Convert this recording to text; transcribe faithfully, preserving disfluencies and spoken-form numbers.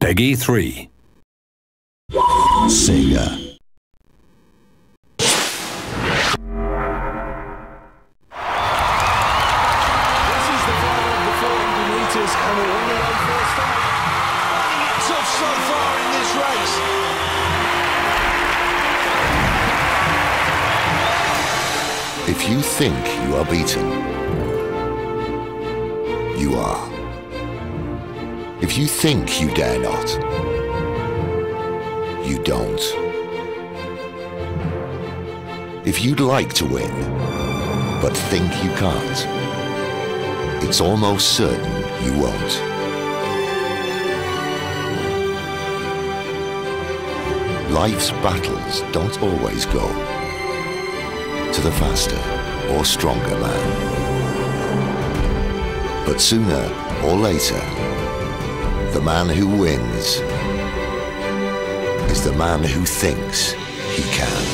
Peggy three. Sega. This is the final of the four hundred metres and we're on the way for a start. It's off so far in this race. If you think you are beaten, you are. If you think you dare not, you don't. If you'd like to win, but think you can't, it's almost certain you won't. Life's battles don't always go to the faster or stronger man. But sooner or later, the man who wins is the man who thinks he can.